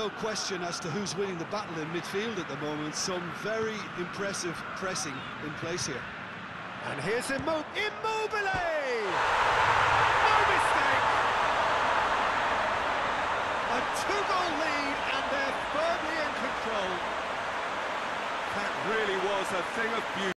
No question as to who's winning the battle in midfield at the moment. Some very impressive pressing in place here. And here's Immobile! No mistake! A 2-goal lead, and they're firmly in control. That really was a thing of beauty.